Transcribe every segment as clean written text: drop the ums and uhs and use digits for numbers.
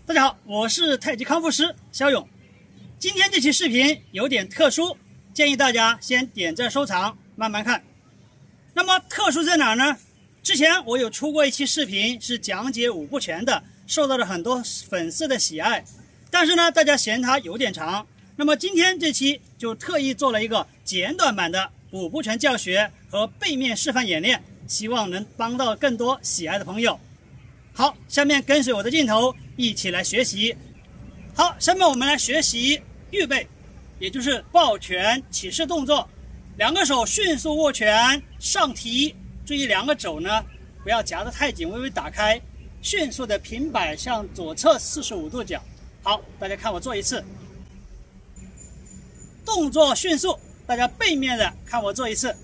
大家好，我是太极康复师肖勇。今天这期视频有点特殊，建议大家先点赞收藏，慢慢看。那么特殊在哪呢？之前我有出过一期视频是讲解五步拳的，受到了很多粉丝的喜爱，但是呢，大家嫌它有点长。那么今天这期就特意做了一个简短版的五步拳教学和背面示范演练，希望能帮到更多喜爱的朋友。好，下面跟随我的镜头一起来学习。好，下面我们来学习预备，也就是抱拳起势动作。两个手迅速握拳上提，注意两个肘呢不要夹得太紧，微微打开，迅速的平摆向左侧45度角。好，大家看我做一次，动作迅速，大家背面的看我做一次。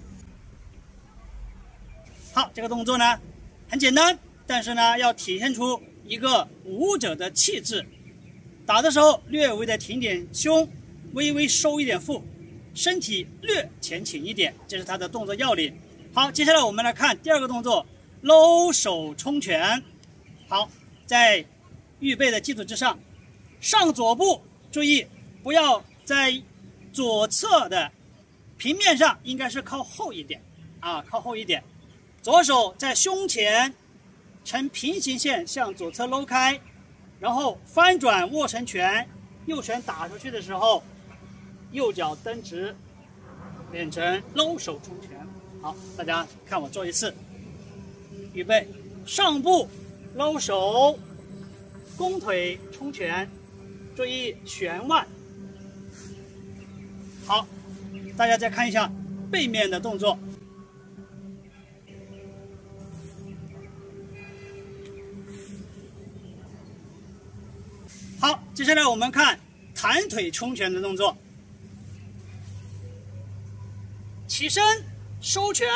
好，这个动作呢很简单，但是呢要体现出一个武者的气质。打的时候略微的挺点胸，微微收一点腹，身体略前倾一点，这是它的动作要领。好，接下来我们来看第二个动作，搂手冲拳。好，在预备的基础之上，上左步，注意不要在左侧的平面上，应该是靠后一点啊，靠后一点。左手在胸前呈平行线向左侧搂开，然后翻转握成拳，右拳打出去的时候，右脚蹬直，变成搂手冲拳。好，大家看我做一次，预备，上步搂手，弓腿冲拳，注意旋腕。好，大家再看一下背面的动作。好，接下来我们看弹腿冲拳的动作。起身收拳，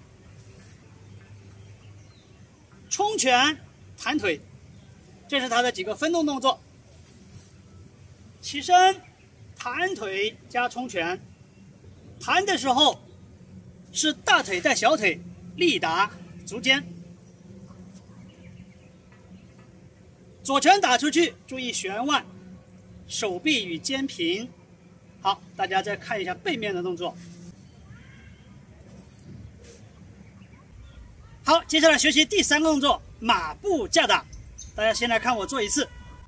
冲拳弹腿，这是它的几个分动动作。起身弹腿加冲拳，弹的时候是大腿带小腿，力打足尖。左拳打出去，注意旋腕，手臂与肩平。好，大家再看一下背面的动作。好，接下来学习第三个动作，马步架打。大家先来看我做一次。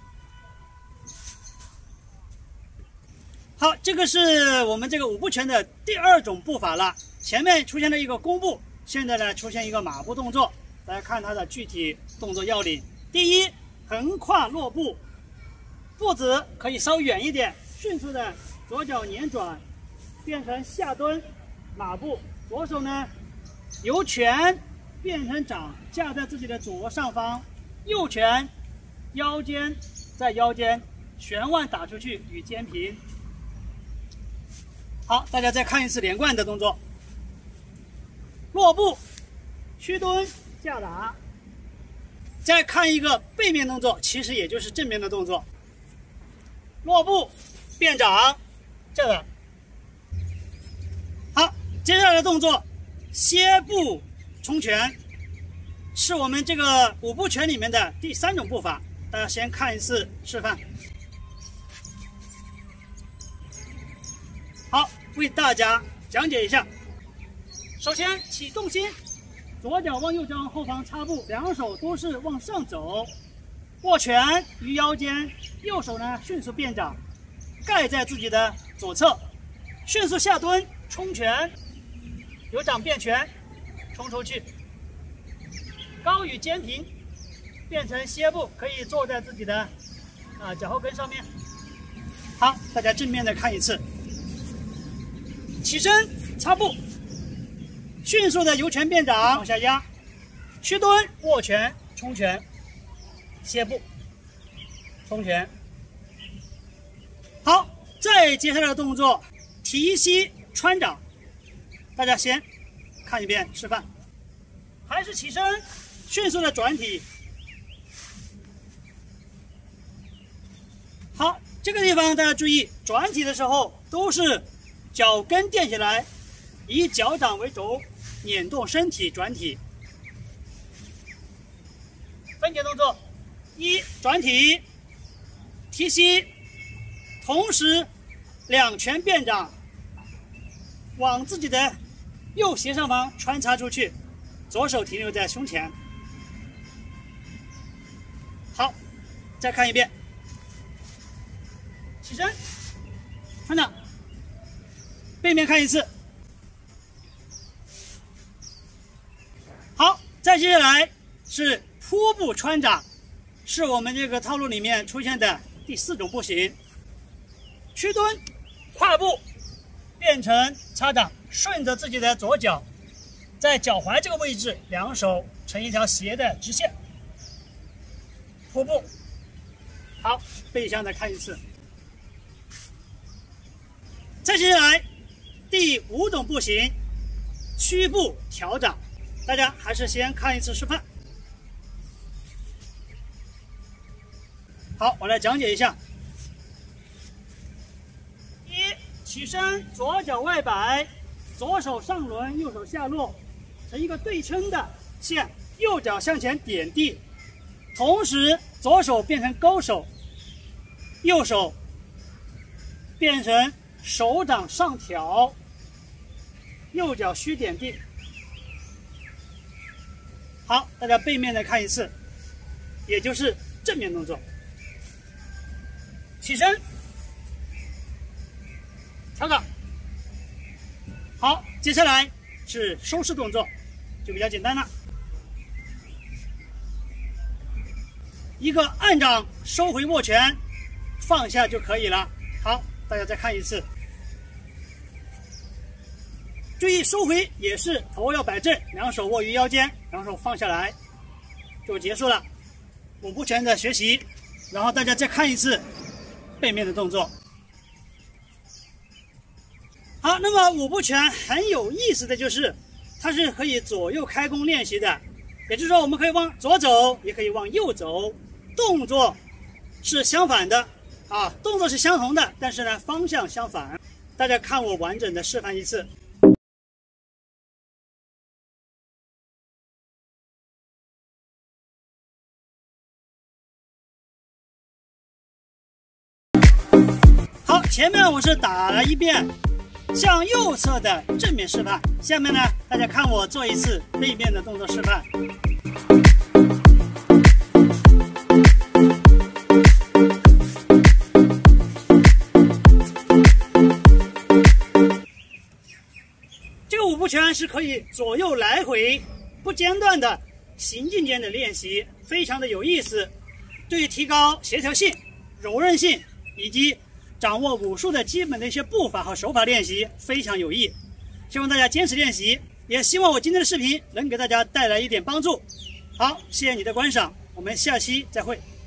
好，这个是我们这个五步拳的第二种步法了。前面出现了一个弓步，现在呢出现一个马步动作。大家看它的具体动作要领。第一，横跨落步，步子可以稍远一点，迅速的左脚捻转，变成下蹲马步。左手呢由拳变成掌，架在自己的左上方，右拳腰间在腰间，旋腕打出去与肩平。好，大家再看一次连贯的动作。落步，屈蹲架打。再看一个背面动作，其实也就是正面的动作。落步变掌，这个。好，接下来的动作歇步冲拳，是我们这个五步拳里面的第三种步法。大家先看一次示范。好，为大家讲解一下。首先起重心，左脚往右脚后方插步，两手都是往上走，握拳于腰间，右手呢迅速变掌，盖在自己的左侧，迅速下蹲冲拳，由掌变拳，冲出去，高与肩平，变成歇步，可以坐在自己的脚后跟上面。好，大家正面的看一次，起身插步，迅速的由拳变掌往下压，屈蹲握拳冲拳，歇步冲拳。好，再接下来的动作提膝穿掌，大家先看一遍示范。还是起身，迅速的转体。好，这个地方大家注意，转体的时候都是脚跟垫起来，以脚掌为轴，捻动身体转体。分解动作：一转体， 提膝，同时两拳变掌，往自己的右斜上方穿插出去，左手停留在胸前。好，再看一遍。起身，穿掌，背面看一次。好，再接下来是扑步穿掌，是我们这个套路里面出现的第4种步型。屈蹲，跨步，变成擦掌，顺着自己的左脚，在脚踝这个位置，两手成一条斜的直线，扑步。好，背向再看一次。再接下来第5种步型，屈步调掌。大家还是先看一次示范。好，我来讲解一下。1，起身，左脚外摆，左手上抡，右手下落，成一个对称的线，右脚向前点地，同时左手变成勾手，右手变成手掌上挑，右脚虚点地。好，大家背面再看一次，也就是正面动作。起身，调掌。好，接下来是收势动作，就比较简单了。一个按掌收回握拳，放下就可以了。好，大家再看一次。注意收回也是头要摆正，两手握于腰间，两手放下来，就结束了5步拳的学习。然后大家再看一次背面的动作。好，那么5步拳很有意思的就是，它是可以左右开弓练习的，也就是说我们可以往左走，也可以往右走，动作是相反的啊，动作是相同的，但是呢方向相反。大家看我完整的示范一次。好，前面我是打了一遍向右侧的正面示范，下面呢，大家看我做一次背面的动作示范。这个5步拳是可以左右来回不间断的行进间的练习，非常的有意思，对于提高协调性、柔韧性以及掌握武术的基本的一些步伐和手法练习非常有益，希望大家坚持练习，也希望我今天的视频能给大家带来一点帮助。好，谢谢你的观赏，我们下期再会。